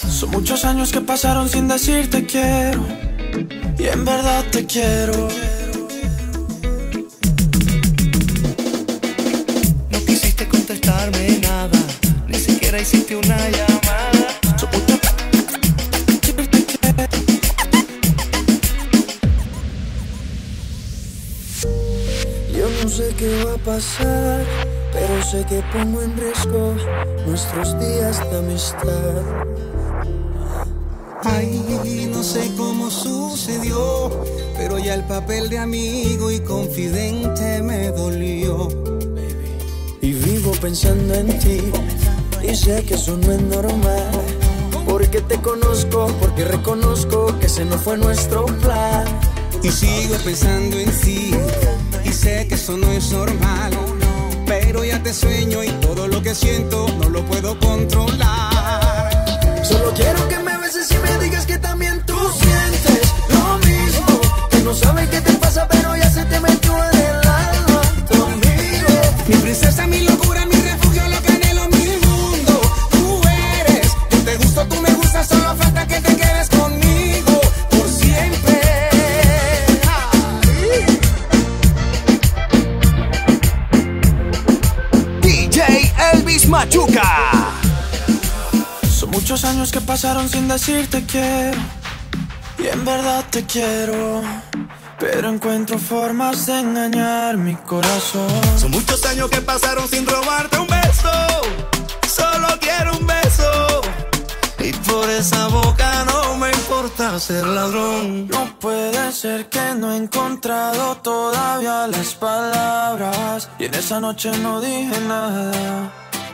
Son muchos años que pasaron sin decirte quiero, y en verdad te quiero. No quisiste contestarme nada, ni siquiera hiciste una llamada. Yo no sé qué va a pasar, pero sé que pongo en riesgo nuestros días de amistad. Ay, no sé cómo sucedió, pero ya el papel de amigo y confidente me dolió. Y vivo pensando en ti, y sé que eso no es normal, porque te conozco, porque reconozco que ese no fue nuestro plan. Y sigo pensando en ti, y sé que eso no es normal, pero ya te sueño y todo lo que siento no lo puedo controlar. Solo quiero que me beses y me digas que también tú sientes lo mismo, que no sabes qué te pasa pero ya se te metió en el alma conmigo. Mi princesa, mi locura, mi refugio, lo que anhelo, mi mundo. Tú eres, yo te gusto, tú me gustas, solo falta que te quedes conmigo por siempre. DJ Elvis Machuca. Son muchos años que pasaron sin decirte quiero, y en verdad te quiero, pero encuentro formas de engañar mi corazón. Son muchos años que pasaron sin robarte un beso. Solo quiero un beso, y por esa boca no me importa ser ladrón. No puede ser que no he encontrado todavía las palabras, y en esa noche no dije nada.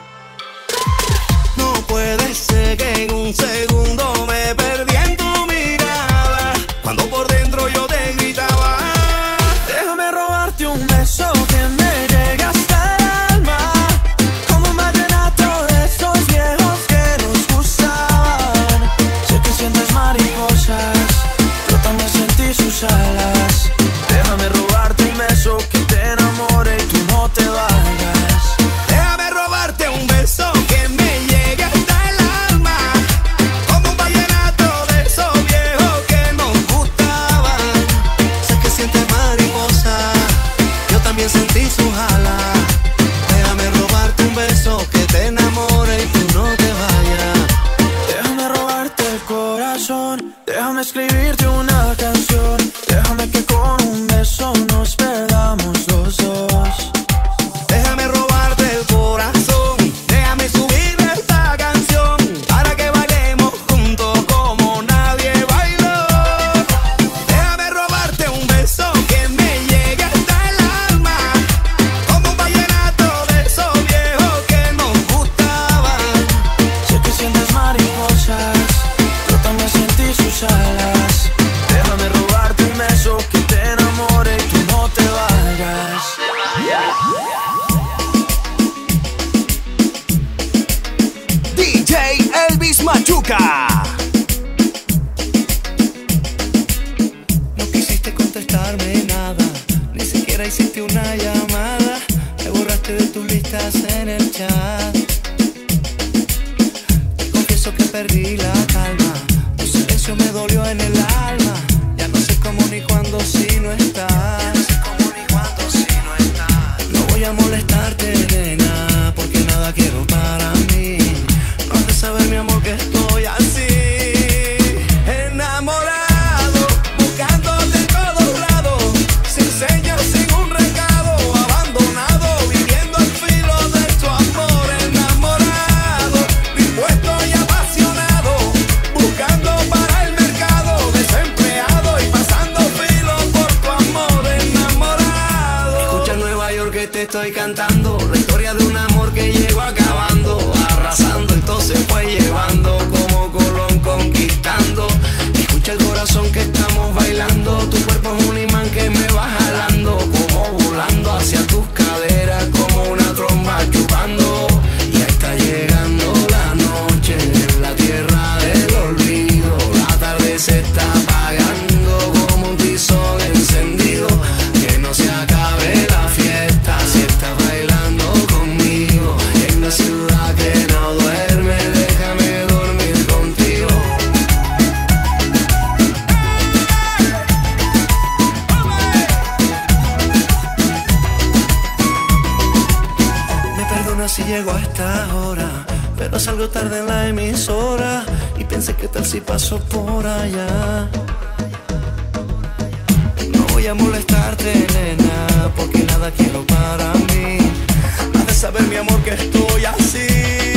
No puede ser que en un segundo me perdí en tu mirada, cuando por dentro yo te gritaba. Déjame robarte un beso que me llegue hasta el alma, como un vallenato de esos viejos que nos gustaban. Sé que sientes mariposas, yo también sentí sus alas. Déjame robarte un beso que te enamore y tú no te vayas. Déjame robarte un beso que me llegue hasta el alma, como un vallenato de esos viejos que nos gustaban. Sé que sientes mariposa, yo también sentí sus alas. Déjame robarte un beso que te enamore y tú no te vayas. Déjame robarte el corazón, déjame escribirte una canción. Déjame que con un beso nos perdamos los dos. Déjame robarte el corazón, déjame subir esta canción para que bailemos juntos como nadie bailó. Déjame robarte un beso que me llegue hasta el alma, como un vallenato de esos viejos que nos gustaban. Sé que sientes mariposas, yo también sentí sus alas. Déjame robarte un beso que te enamore y tú no te vayas. DJ Elvis Machuca. No quisiste contestarme nada, ni siquiera hiciste una llamada. Me borraste de tus listas en el chat. Te confieso que perdí la calma, tu silencio me dolió en el alma. Ya no sé cómo ni cuándo si no estás. No voy a molestarte, nena, porque nada quiero para mí. No has de saber, mi amor, que estoy así, enamorado, buscándote en todos lados, sin señas, sin un recado, abandonado, viviendo al filo de tu amor. Enamorado, dispuesto y apasionado, ahora, pero salgo tarde en la emisora y pensé que tal si paso por allá. No voy a molestarte, nena, porque nada quiero para mí. Has de saber, mi amor, que estoy así.